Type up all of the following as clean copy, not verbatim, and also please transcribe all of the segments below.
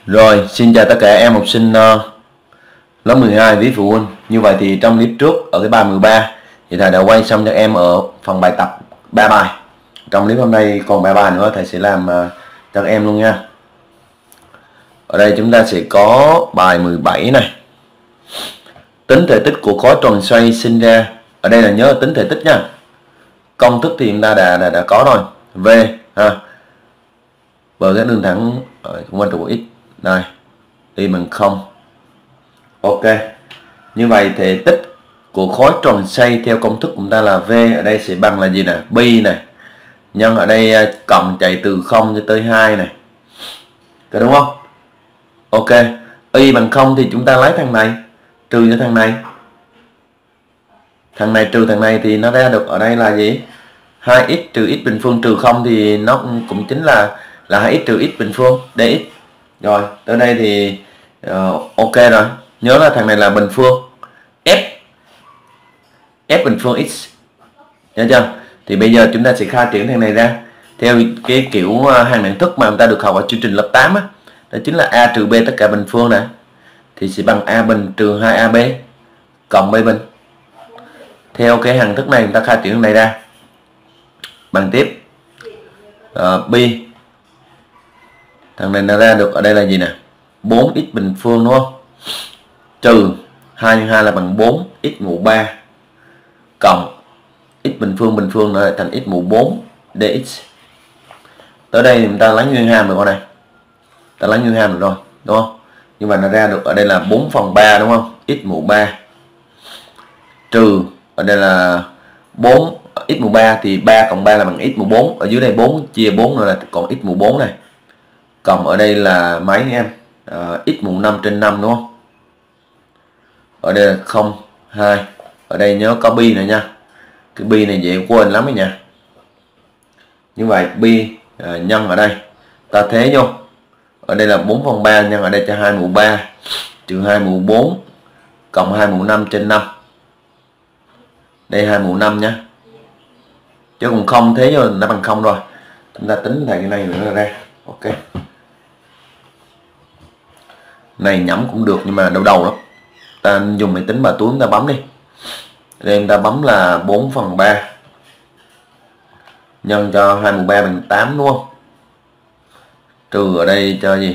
Rồi, xin chào tất cả em học sinh lớp 12 với phụ huynh. Như vậy thì trong clip trước ở cái bài 13 thì thầy đã quay xong cho em ở phần bài tập 3 bài. Trong clip hôm nay còn 3 bài nữa thầy sẽ làm cho các em luôn nha. Ở đây chúng ta sẽ có bài 17 này. Tính thể tích của khối tròn xoay sinh ra. Ở đây là nhớ tính thể tích nha. Công thức thì chúng ta đã có rồi. V ha. Bởi cái đường thẳng cũng quan trọng của x. Đây, y bằng 0. Ok. Như vậy thể tích của khối tròn xoay theo công thức của chúng ta là V ở đây sẽ bằng là gì nè? Pi này. Nhân ở đây cộng chạy từ 0 cho tới 2 này. Có đúng không? Ok. Y bằng 0 thì chúng ta lấy thằng này trừ cho thằng này. Thằng này trừ thằng này thì nó ra được ở đây là gì? 2x trừ x bình phương trừ 0 thì nó cũng chính là 2x trừ x bình phương dx. Rồi, tới đây thì ok rồi. Nhớ là thằng này là bình phương f bình phương x. Nhớ chưa? Thì bây giờ chúng ta sẽ khai triển thằng này ra theo cái kiểu hàng đẳng thức mà chúng ta được học ở chương trình lớp 8 á. Đó chính là a trừ b tất cả bình phương này thì sẽ bằng a bình trừ 2ab cộng b bình. Theo cái hàng thức này chúng ta khai triển thằng này ra bằng tiếp b. Thằng này nó ra được ở đây là gì nè? 4x bình phương đúng không? Trừ 2 nhân 2 là bằng 4x mũ 3 cộng x bình phương nó lại thành x mũ 4 dx. Tới đây chúng ta lấy nguyên hàm được con này. Ta lấy nguyên hàm được rồi, đúng không? Nhưng mà nó ra được ở đây là 4/3 đúng không? X mũ 3 trừ ở đây là 4 x mũ 3 thì 3 cộng 3 là bằng x mũ 4. Ở dưới đây 4 chia 4 rồi là còn x mũ 4 này. Cộng ở đây là mấy em? X mũ 5/5 đúng không? Ở đây là 0, 2. Ở đây nhớ có pi này nha. Cái pi này dễ quên lắm đấy nha. Như vậy pi nhân ở đây ta thế vô. Ở đây là 4/3 nhân ở đây cho 2 mũ 3 trừ 2 mũ 4 cộng 2 mũ 5/5. Đây 2 mũ 5 nhá. Chứ còn không thế vô nó bằng 0 rồi. Chúng ta tính thành cái này nữa là ra. Ok. Này nhẩm cũng được nhưng mà đau đầu lắm. Ta dùng máy tính bà túi chúng ta bấm đi. Đây chúng ta bấm là 4/3 nhân cho 2 mũ 3 bằng 8 đúng không? Trừ ở đây cho gì?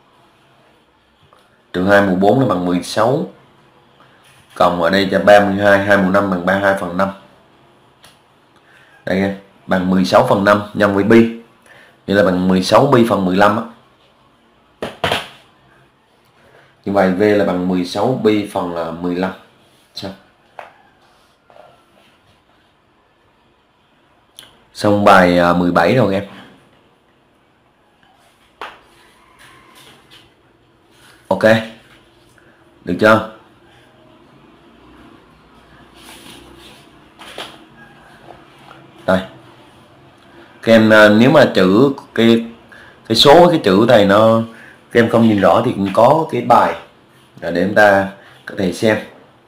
Trừ 2 mũ 4 là bằng 16. Cộng ở đây cho 32, 2 mũ 5 bằng 32/5. Đây nghe, bằng 16/5 nhân với pi. Như là bằng 16 pi phần 15 á. Như vậy V là bằng 16 pi phần 15. Xong. Xong bài 17 rồi em. Ok. Được chưa? Đây. Các em nếu mà chữ cái số cái chữ này nó các em không nhìn rõ thì cũng có cái bài để chúng ta có thể xem.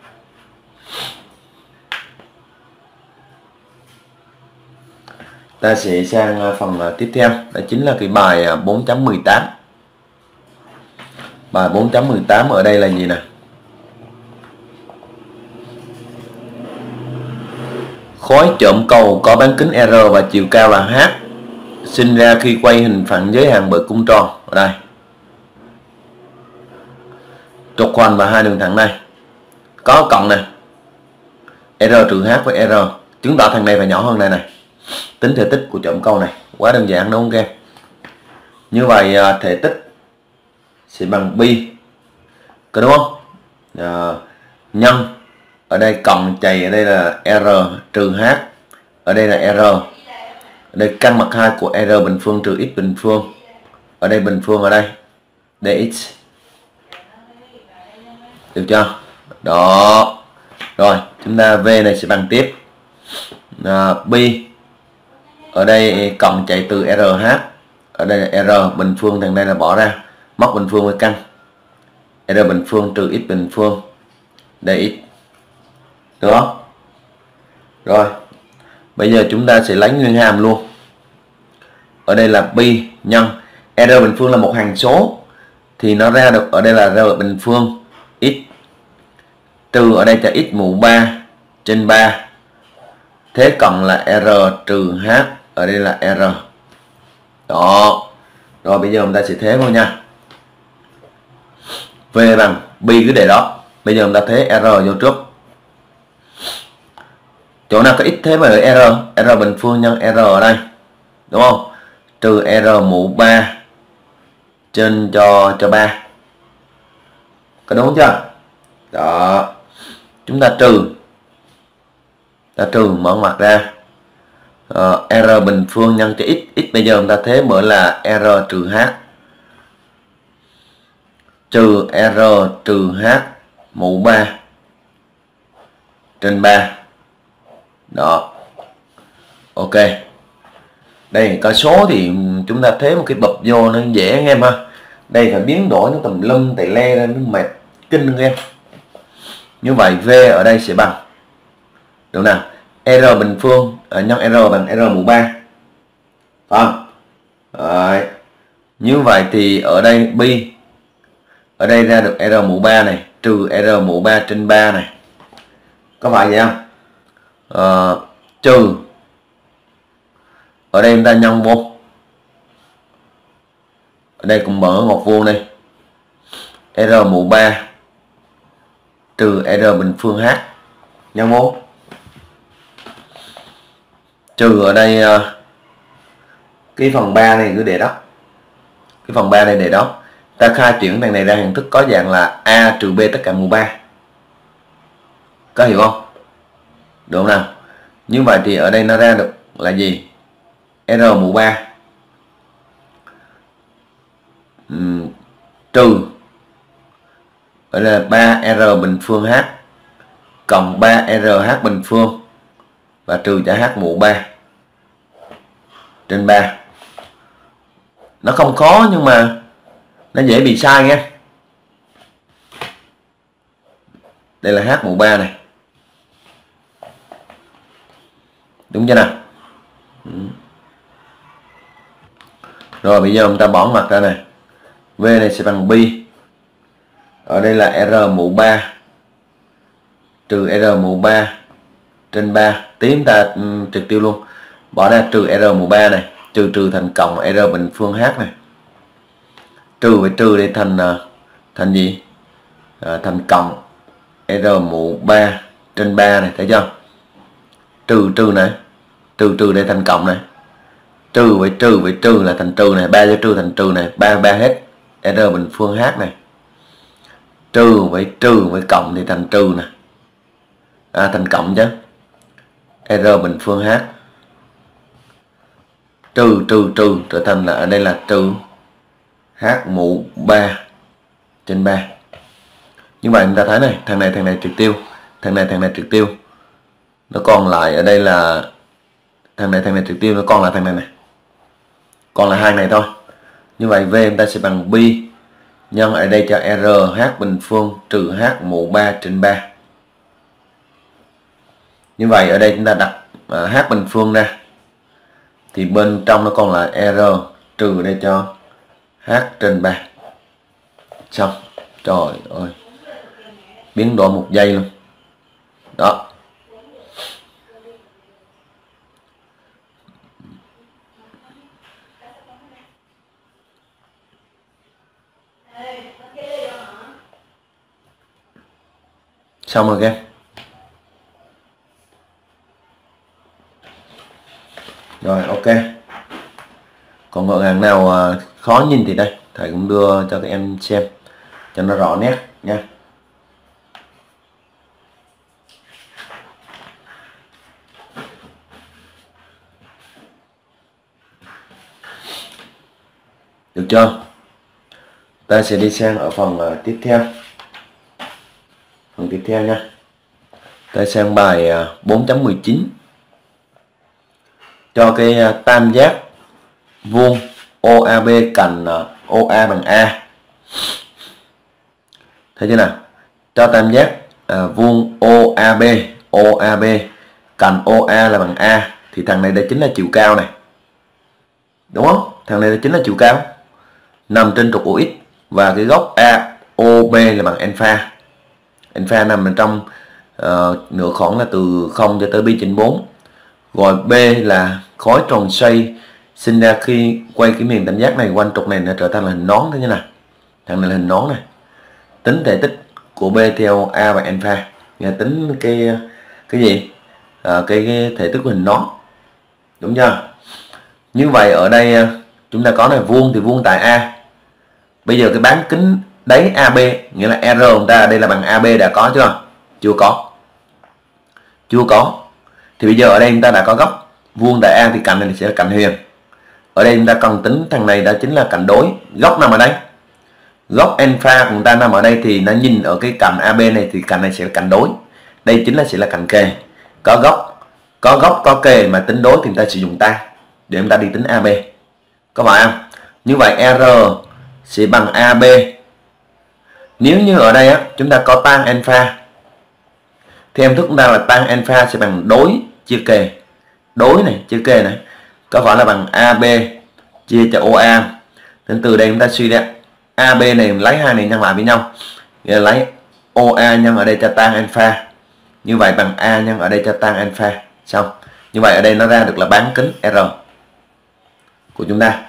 Ta sẽ sang phần tiếp theo, đó chính là cái bài 4.18. Bài 4.18 ở đây là gì nè? Khối chộm cầu có bán kính R và chiều cao là H sinh ra khi quay hình phẳng giới hạn bởi cung tròn. Ở đây trục hoành và hai đường thẳng này có cộng này R trừ H với R, chứng tỏ thằng này phải nhỏ hơn này này. Tính thể tích của chộm cầu này quá đơn giản đúng không các em? Như vậy thể tích sẽ bằng pi, có đúng không? Nhân ở đây cộng chạy ở đây là R trừ H, ở đây là R, ở đây căn bậc 2 của R bình phương trừ x bình phương, ở đây bình phương ở đây dx. Được chưa? Đó. Rồi chúng ta V này sẽ bằng tiếp pi ở đây cộng chạy từ RH, ở đây là R bình phương, thằng này là bỏ ra móc bình phương với căn R bình phương trừ x bình phương dx. Được không? Rồi bây giờ chúng ta sẽ lấy nguyên hàm luôn. Ở đây là pi nhân R bình phương là một hằng số thì nó ra được ở đây là R bình phương x trừ ở đây cho x mũ 3 trên 3. Thế cộng là R trừ H, ở đây là R. Đó. Rồi bây giờ chúng ta sẽ thế thôi nha. V bằng pi cứ để đó. Bây giờ chúng ta thế R vô trước. Chỗ nào có x thế mà R bình phương nhân R ở đây. Đúng không? Trừ R mũ 3 trên cho 3. Có đúng chưa? Đó. Chúng ta trừ. Mở ngoặc ra. R bình phương nhân cho x. X bây giờ chúng ta thế mở là R trừ H. Trừ R trừ H mũ 3 trên 3. Đó. Ok. Đây có số thì chúng ta thế một cái bập vô nó dễ anh em ha. Đây phải biến đổi nó tùm lum tẩy le ra, nó mệt kinh anh em. Như vậy V ở đây sẽ bằng, đúng nào, R bình phương nhân R bằng R mũ 3. Phải không? Đấy. Như vậy thì ở đây pi, ở đây ra được R mũ 3 này trừ R mũ 3 trên 3 này. Có phải vậy không? Trừ ở đây chúng ta nhân vô, ở đây cũng mở ngoặc vuông đây, R mũ 3 trừ R bình phương H nhân vô, trừ ở đây cái phần 3 này cứ để đó, cái phần 3 này để đó. Ta khai chuyển thằng này ra hình thức có dạng là A trừ B tất cả mũ 3. Có hiểu không? Đúng không nào? Như vậy thì ở đây nó ra được là gì? R mũ 3 trừ ở đây là 3R bình phương H cộng 3RH bình phương và trừ cho H mũ 3 trên 3. Nó không khó nhưng mà nó dễ bị sai nha. Đây là H mũ 3 này. Đúng chưa nào? Rồi bây giờ chúng ta bỏ ngoặc ra này. V này sẽ bằng pi. Ở đây là R mũ 3 trừ R mũ 3 trên 3. Tí chúng ta trực tiếp luôn. Bỏ ra trừ R mũ 3 này, trừ thành cộng R bình phương H này. Trừ với trừ để thành gì? Thành cộng R mũ 3 trên 3 này, thấy chưa? Trừ này, trừ để thành cộng này. Trừ với trừ là thành trừ này, 3 cho trừ thành trừ này, 3 hết R bình phương H này. Trừ với cộng thì thành trừ này. Thành cộng chứ. R bình phương H. Trừ trở thành là ở đây là trừ H mũ 3 trên 3. Như vậy chúng ta thấy này, thằng này trực tiêu, thằng này trực tiêu. Nó còn lại ở đây là thằng này trực tiêu, nó còn là thằng này này. Còn là hai này thôi. Như vậy V chúng ta sẽ bằng pi nhân ở đây cho RH bình phương trừ H mũ 3 trên 3. Như vậy ở đây chúng ta đặt H bình phương ra. Thì bên trong nó còn là R trừ đây cho H trên 3. Xong. Trời ơi. Biến đổi một giây luôn. Đó. Xong rồi các. Rồi ok. Còn ngọn hàng nào khó nhìn thì đây thầy cũng đưa cho các em xem cho nó rõ nét nha. Được chưa? Ta sẽ đi sang ở phần tiếp theo. Phần tiếp theo nha. Ta sang bài 4.19. Cho cái tam giác vuông OAB cạnh OA bằng A. Thấy chưa nào? Cho tam giác vuông OAB cạnh OA là bằng A thì thằng này đây chính là chiều cao này. Đúng không? Thằng này chính là chiều cao nằm trên trục OX. và cái góc AOB là bằng alpha. Alpha nằm ở trong nửa khoảng là từ 0 cho tới pi trên 4. Rồi B là khối tròn xoay sinh ra khi quay cái miền tam giác này quanh trục này nó trở thành là hình nón thế như này. Thằng này là hình nón này. Tính thể tích của B theo A và alpha. Nghe tính cái gì? Cái thể tích của hình nón. Đúng chưa? Như vậy ở đây chúng ta có này vuông thì vuông tại A. Bây giờ cái bán kính đáy AB nghĩa là R của ta đây là bằng AB đã có chưa? Chưa có. Chưa có. Thì bây giờ ở đây chúng ta đã có góc vuông tại A thì cạnh này sẽ là cạnh huyền. Ở đây chúng ta cần tính thằng này đó chính là cạnh đối. Góc nằm ở đây. Góc alpha của chúng ta nằm ở đây thì nó nhìn ở cái cạnh AB này thì cạnh này sẽ là cạnh đối. Đây chính là sẽ là cạnh kề. Có góc có kề mà tính đối thì chúng ta sử dụng tan để chúng ta đi tính AB. Có phải không? Như vậy R sẽ bằng AB. Nếu như ở đây chúng ta có tan alpha thì em thức chúng ta là tan alpha sẽ bằng đối chia kề. Đối này chia kề này có phải là bằng AB chia cho OA. Nên từ đây chúng ta suy ra AB này lấy hai này nhân lại với nhau. Nghĩa là lấy OA nhân ở đây cho tan alpha. Như vậy bằng A nhân ở đây cho tan alpha. Xong. Như vậy ở đây nó ra được là bán kính R của chúng ta.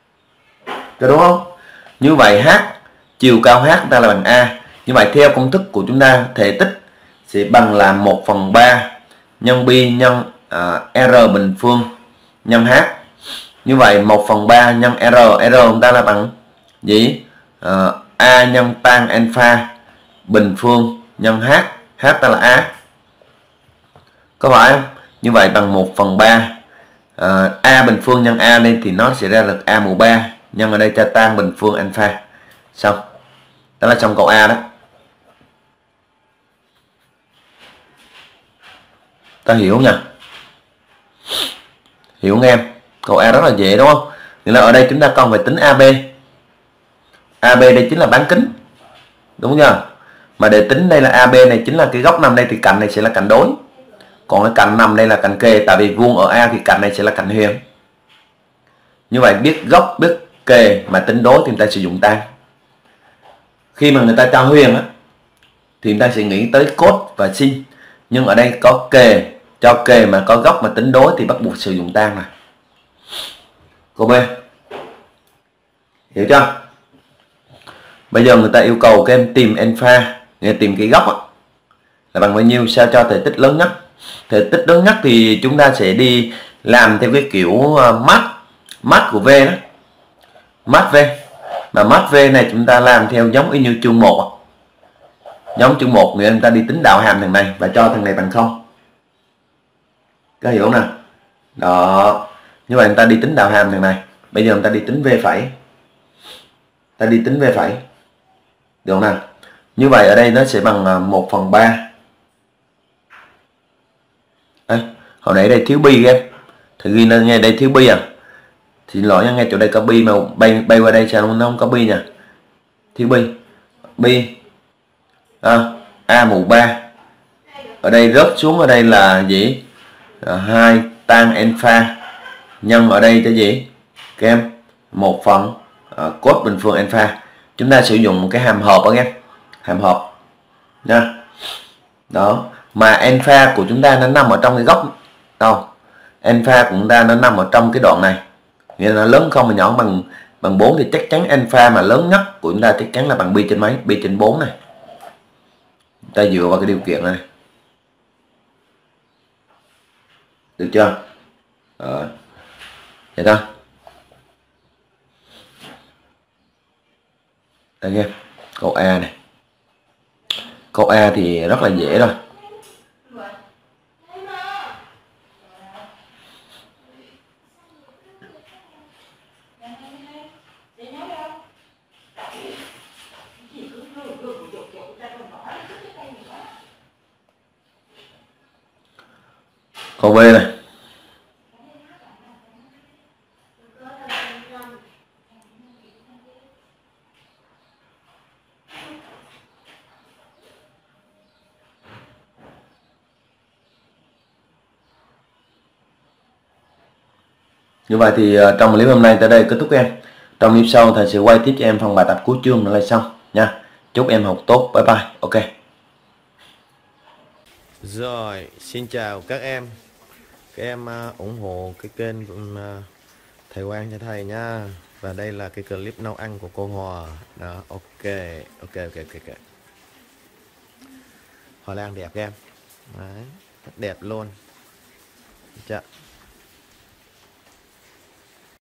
Có đúng không? Như vậy H, chiều cao H ta là bằng A. Như vậy theo công thức của chúng ta thể tích sẽ bằng là 1/3 nhân pi nhân R bình phương nhân H. Như vậy 1/3 nhân R chúng ta là bằng gì? A nhân tan alpha bình phương nhân H. H ta là A. Có phải không? Như vậy bằng 1/3 A bình phương nhân A đây thì nó sẽ ra được A mũ 3 nhân ở đây cho tan bình phương alpha. Xong. Đó là xong câu A đó. Ta hiểu nha. Hiểu nghe em. Câu A rất là dễ đúng không? Nghĩa là ở đây chúng ta cần phải tính AB. AB đây chính là bán kính. Đúng chưa? Mà để tính đây là AB này chính là cái góc nằm đây thì cạnh này sẽ là cạnh đối. Còn cái cạnh nằm đây là cạnh kề. Tại vì vuông ở A thì cạnh này sẽ là cạnh huyền. Như vậy biết góc biết kề mà tính đối thì người ta sử dụng tan. Khi mà người ta cho huyền thì người ta sẽ nghĩ tới cos và sin. Nhưng ở đây có kề, cho kề mà có góc mà tính đối thì bắt buộc sử dụng tan này. Câu B. Hiểu chưa? Bây giờ người ta yêu cầu các em tìm alpha, nghĩa tìm cái góc là bằng bao nhiêu sao cho thể tích lớn nhất. Thể tích lớn nhất thì chúng ta sẽ đi làm theo cái kiểu mát của V đó. Mát V. Mà mát V này chúng ta làm theo giống y như chương 1. Giống chương 1 người ta đi tính đạo hàm thằng này và cho thằng này bằng 0. Có hiểu không nào? Đó. Như vậy người ta đi tính đạo hàm thằng này. Bây giờ người ta đi tính V phẩy. Ta đi tính V phẩy. Được không nào? Như vậy ở đây nó sẽ bằng 1/3. Hồi nãy đây thiếu bi em. Thì ghi lên ngay đây thiếu bi à? Thì lỗi ngay chỗ đây có bi mà bay qua đây sao nó không có bi nha. Thiếu bi. Bi A mũ 3. Ở đây rớt xuống ở đây là gì? 2 tan alpha nhân ở đây cái gì? Các em 1 phần cos bình phương alpha. Chúng ta sử dụng một cái hàm hợp các em. Hàm hợp nha. Đó. Mà alpha của chúng ta nó nằm ở trong cái góc đâu? Alpha của chúng ta nó nằm ở trong cái đoạn này. Nghĩa là nó lớn không mà nhỏ bằng 4 thì chắc chắn alpha mà lớn nhất của chúng ta chắc chắn là bằng pi trên mấy? Pi trên 4 này. Ta dựa vào cái điều kiện này. Được chưa? Vậy thôi. Đây nghe. Câu A này. Câu A thì rất là dễ rồi. Câu B này. Như vậy thì trong clip hôm nay tới đây kết thúc em. Trong clip sau thầy sẽ quay tiếp cho em phần bài tập cuối chương nữa là xong nha. Chúc em học tốt. Bye bye. Ok. Rồi, xin chào các em. Các em ủng hộ cái kênh thầy Quang cho thầy nha. Và đây là cái clip nấu ăn của cô Hòa. Đó, ok. Hoa lan đẹp các em. Đấy, rất đẹp luôn. Chà.